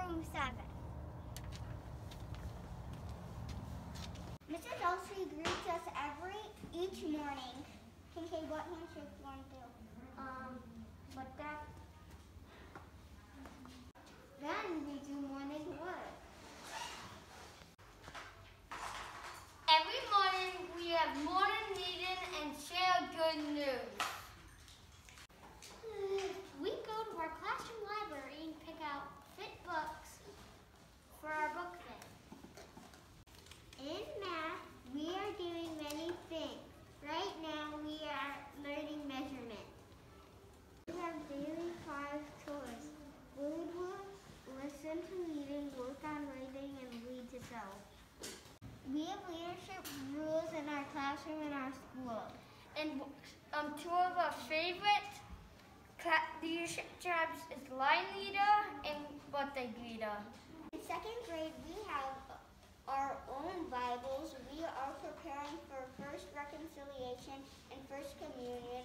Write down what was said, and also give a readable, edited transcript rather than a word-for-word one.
room 7. Mrs. Elsey greets us each morning. Kincaid, what handshake do you want to do? Like that. Then we do morning work. Every morning we have morning meeting and share good news. We go to our classroom library and pick out fit books for our book fit. In math, we are doing many things. Right now, we are learning measurement. We have daily 5 chores. Woodwork, listen to reading, work on writing, and read to sew. We have leadership rules in our classroom and our school. And 2 of our favorite leadership jobs is line leader and birthday greeter. In 2nd grade, we have our own Bibles. We are preparing for First Reconciliation and First Communion